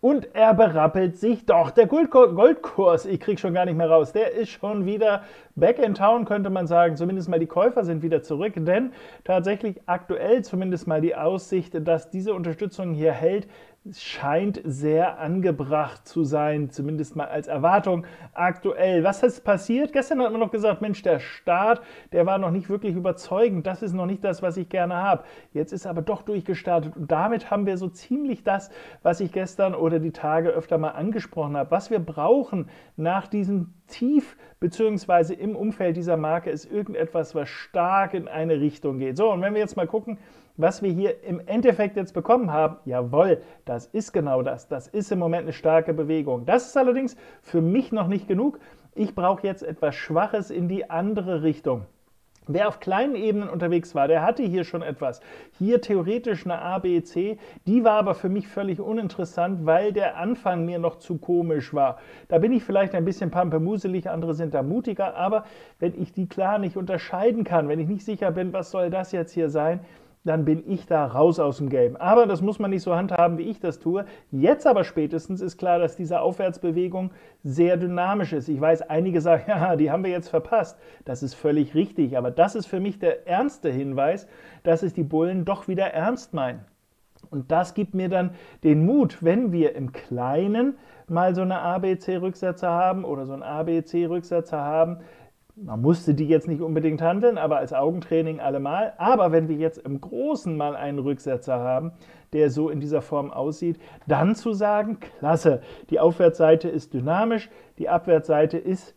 Und er berappelt sich doch. Der Goldkurs, ich kriege schon gar nicht mehr raus, der ist schon wieder back in town, könnte man sagen. Zumindest mal die Käufer sind wieder zurück, denn tatsächlich aktuell zumindest mal die Aussicht, dass diese Unterstützung hier hält, scheint sehr angebracht zu sein, zumindest mal als Erwartung aktuell. Was ist passiert? Gestern hat man noch gesagt, Mensch, der Start, der war noch nicht wirklich überzeugend. Das ist noch nicht das, was ich gerne habe. Jetzt ist aber doch durchgestartet und damit haben wir so ziemlich das, was ich gestern oder die Tage öfter mal angesprochen habe. Was wir brauchen nach diesem Tief bzw. im Umfeld dieser Marke ist irgendetwas, was stark in eine Richtung geht. So, und wenn wir jetzt mal gucken, was wir hier im Endeffekt jetzt bekommen haben, jawohl, das ist genau das. Das ist im Moment eine starke Bewegung. Das ist allerdings für mich noch nicht genug. Ich brauche jetzt etwas Schwaches in die andere Richtung. Wer auf kleinen Ebenen unterwegs war, der hatte hier schon etwas. Hier theoretisch eine A, B, C, die war aber für mich völlig uninteressant, weil der Anfang mir noch zu komisch war. Da bin ich vielleicht ein bisschen pampermuselig, andere sind da mutiger, aber wenn ich die klar nicht unterscheiden kann, wenn ich nicht sicher bin, was soll das jetzt hier sein, dann bin ich da raus aus dem Game. Aber das muss man nicht so handhaben, wie ich das tue. Jetzt aber spätestens ist klar, dass diese Aufwärtsbewegung sehr dynamisch ist. Ich weiß, einige sagen, ja, die haben wir jetzt verpasst. Das ist völlig richtig, aber das ist für mich der ernste Hinweis, dass es die Bullen doch wieder ernst meinen. Und das gibt mir dann den Mut, wenn wir im Kleinen mal so eine ABC-Rücksetzer haben oder so einen ABC-Rücksetzer haben. Man musste die jetzt nicht unbedingt handeln, aber als Augentraining allemal. Aber wenn wir jetzt im Großen mal einen Rücksetzer haben, der so in dieser Form aussieht, dann zu sagen, klasse, die Aufwärtsseite ist dynamisch, die Abwärtsseite ist,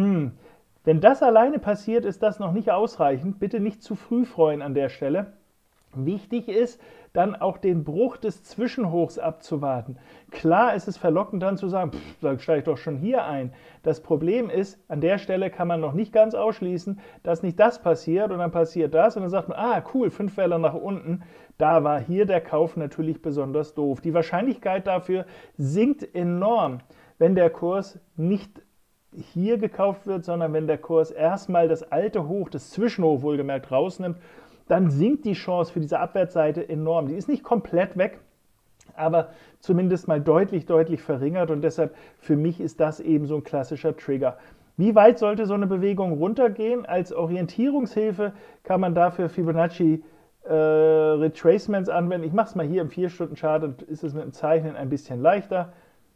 Wenn das alleine passiert, ist das noch nicht ausreichend. Bitte nicht zu früh freuen an der Stelle. Wichtig ist, dann auch den Bruch des Zwischenhochs abzuwarten. Klar ist es verlockend dann zu sagen, da steige ich doch schon hier ein. Das Problem ist, an der Stelle kann man noch nicht ganz ausschließen, dass nicht das passiert und dann passiert das und dann sagt man, ah cool, 5 Welle nach unten. Da war hier der Kauf natürlich besonders doof. Die Wahrscheinlichkeit dafür sinkt enorm, wenn der Kurs nicht hier gekauft wird, sondern wenn der Kurs erstmal das alte Hoch, das Zwischenhoch wohlgemerkt rausnimmt, dann sinkt die Chance für diese Abwärtsseite enorm. Die ist nicht komplett weg, aber zumindest mal deutlich, deutlich verringert und deshalb für mich ist das eben so ein klassischer Trigger. Wie weit sollte so eine Bewegung runtergehen? Als Orientierungshilfe kann man dafür Fibonacci Retracements anwenden. Ich mache es mal hier im 4-Stunden-Chart, dann ist es mit dem Zeichnen ein bisschen leichter.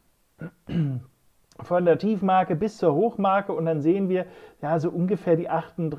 Von der Tiefmarke bis zur Hochmarke und dann sehen wir ja so ungefähr die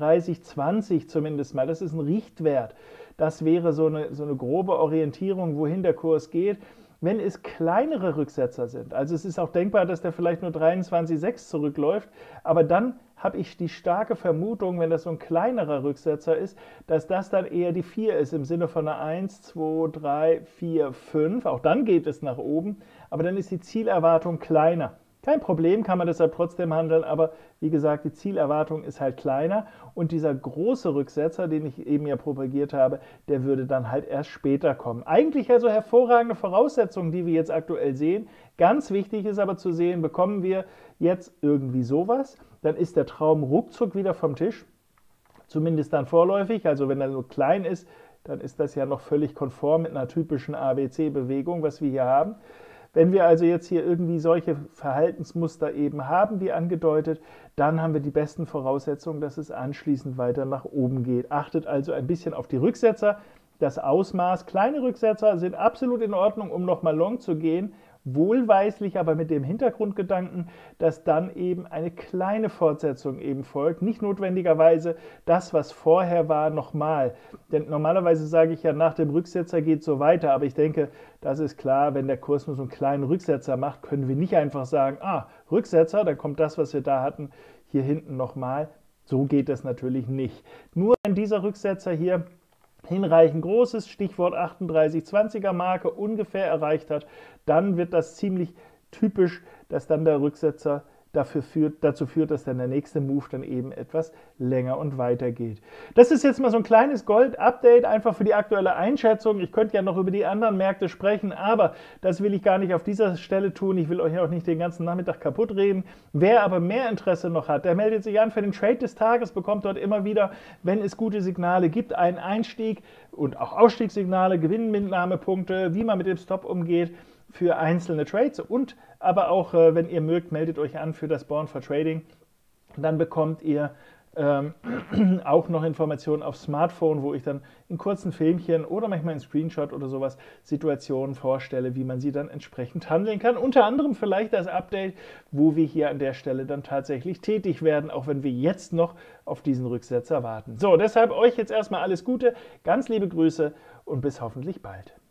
38,20 zumindest mal. Das ist ein Richtwert. Das wäre so eine grobe Orientierung, wohin der Kurs geht. Wenn es kleinere Rücksetzer sind, also es ist auch denkbar, dass der vielleicht nur 23,6 zurückläuft, aber dann habe ich die starke Vermutung, wenn das so ein kleinerer Rücksetzer ist, dass das dann eher die 4 ist, im Sinne von einer 1, 2, 3, 4, 5. Auch dann geht es nach oben, aber dann ist die Zielerwartung kleiner. Kein Problem, kann man deshalb trotzdem handeln, aber wie gesagt, die Zielerwartung ist halt kleiner und dieser große Rücksetzer, den ich eben ja propagiert habe, der würde dann halt erst später kommen. Eigentlich also hervorragende Voraussetzungen, die wir jetzt aktuell sehen. Ganz wichtig ist aber zu sehen, bekommen wir jetzt irgendwie sowas, dann ist der Traum ruckzuck wieder vom Tisch, zumindest dann vorläufig, also wenn er nur klein ist, dann ist das ja noch völlig konform mit einer typischen ABC-Bewegung, was wir hier haben. Wenn wir also jetzt hier irgendwie solche Verhaltensmuster eben haben, wie angedeutet, dann haben wir die besten Voraussetzungen, dass es anschließend weiter nach oben geht. Achtet also ein bisschen auf die Rücksetzer, das Ausmaß. Kleine Rücksetzer sind absolut in Ordnung, um nochmal long zu gehen, wohlweislich aber mit dem Hintergrundgedanken, dass dann eben eine kleine Fortsetzung eben folgt, nicht notwendigerweise das, was vorher war, nochmal. Denn normalerweise sage ich ja, nach dem Rücksetzer geht es so weiter, aber ich denke, das ist klar, wenn der Kurs nur so einen kleinen Rücksetzer macht, können wir nicht einfach sagen, Rücksetzer, dann kommt das, was wir da hatten, hier hinten nochmal. So geht das natürlich nicht. Nur wenn dieser Rücksetzer hier hinreichend großes, Stichwort 38,20er Marke ungefähr erreicht hat, dann wird das ziemlich typisch, dass dann der Rücksetzer dazu führt, dass dann der nächste Move dann eben etwas länger und weiter geht. Das ist jetzt mal so ein kleines Gold-Update, einfach für die aktuelle Einschätzung. Ich könnte ja noch über die anderen Märkte sprechen, aber das will ich gar nicht auf dieser Stelle tun. Ich will euch auch nicht den ganzen Nachmittag kaputt reden. Wer aber mehr Interesse noch hat, der meldet sich an für den Trade des Tages, bekommt dort immer wieder, wenn es gute Signale gibt, einen Einstieg und auch Ausstiegssignale, Gewinnmitnahmepunkte, wie man mit dem Stop umgeht. für einzelne Trades und aber auch, wenn ihr mögt, meldet euch an für das Born for Trading. Dann bekommt ihr auch noch Informationen auf Smartphone, wo ich dann in kurzen Filmchen oder manchmal in Screenshot oder sowas Situationen vorstelle, wie man sie dann entsprechend handeln kann. Unter anderem vielleicht das Update, wo wir hier an der Stelle dann tatsächlich tätig werden, auch wenn wir jetzt noch auf diesen Rücksetzer warten. So, deshalb euch jetzt erstmal alles Gute, ganz liebe Grüße und bis hoffentlich bald.